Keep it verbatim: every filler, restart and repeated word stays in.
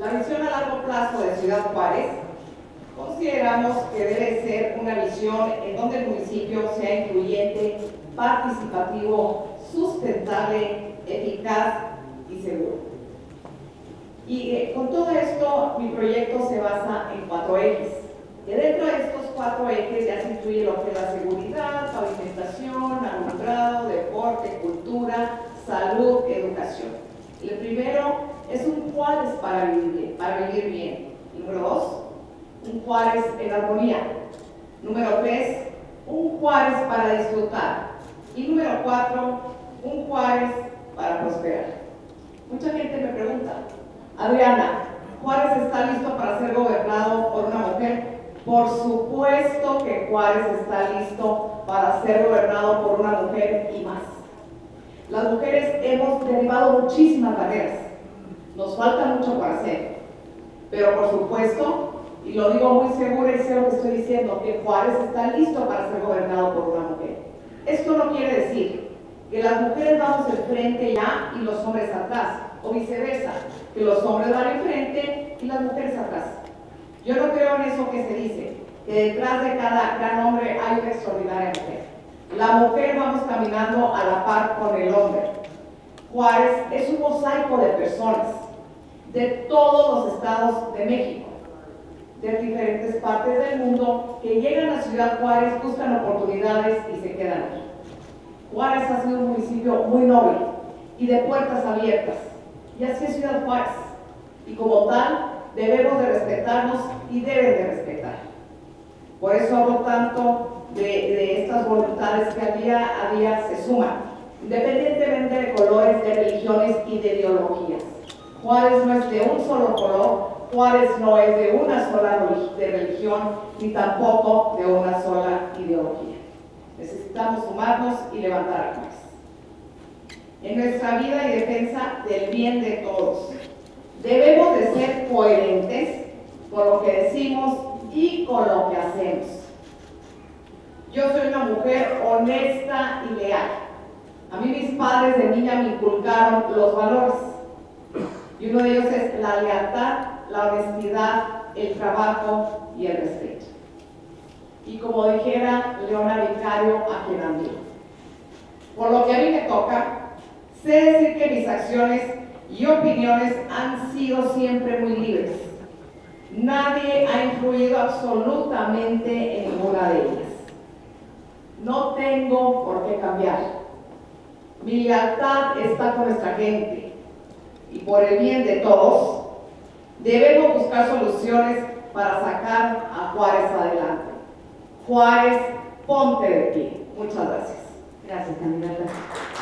La visión a largo plazo de Ciudad Juárez consideramos que debe ser una visión en donde el municipio sea incluyente, participativo, sustentable, eficaz y seguro. Y eh, con todo esto, mi proyecto se basa en cuatro ejes. Que dentro de estos cuatro ejes ya se incluye lo que es la seguridad, pavimentación, alumbrado, deporte, cultura, salud, educación. El primero es un Juárez para vivir, para vivir bien. Número dos, un Juárez en armonía. Número tres, un Juárez para disfrutar. Y número cuatro, un Juárez para prosperar. Mucha gente me pregunta, Adriana, ¿Juárez está listo para ser gobernado por una mujer? Por supuesto que Juárez está listo para ser gobernado por una mujer y más. Las mujeres hemos derivado muchísimas barreras. Nos falta mucho por hacer. Pero por supuesto, y lo digo muy seguro y sé lo que estoy diciendo, que Juárez está listo para ser gobernado por una mujer. Esto no quiere decir que las mujeres vamos enfrente ya y los hombres atrás, o viceversa, que los hombres van enfrente y las mujeres atrás. Yo no creo en eso que se dice, que detrás de cada gran hombre hay una extraordinaria mujer. La mujer vamos caminando a la par con el hombre. Juárez es un mosaico de personas de todos los estados de México, de diferentes partes del mundo, que llegan a Ciudad Juárez, buscan oportunidades y se quedan aquí. Juárez ha sido un municipio muy noble y de puertas abiertas, y así es Ciudad Juárez, y como tal debemos de respetarnos y deben de respetar. Por eso hablo tanto de, de estas voluntades que al día a día se suman, independientemente de colores, de religiones y de ideologías. Juárez no es de un solo color, Juárez no es de una sola de religión, ni tampoco de una sola ideología. Necesitamos sumarnos y levantar a Juárez. En nuestra vida y defensa del bien de todos, debemos de ser coherentes con lo que decimos y con lo que hacemos. Yo soy una mujer honesta y leal. A mí mis padres de niña me inculcaron los valores. Y uno de ellos es la lealtad, la honestidad, el trabajo y el respeto. Y como dijera Leona Vicario, a quien admiro. Por lo que a mí me toca, sé decir que mis acciones y opiniones han sido siempre muy libres. Nadie ha influido absolutamente en ninguna de ellas. No tengo por qué cambiar. Mi lealtad está con nuestra gente y por el bien de todos debemos buscar soluciones para sacar a Juárez adelante. Juárez, ponte de pie. Muchas gracias. Gracias, candidata.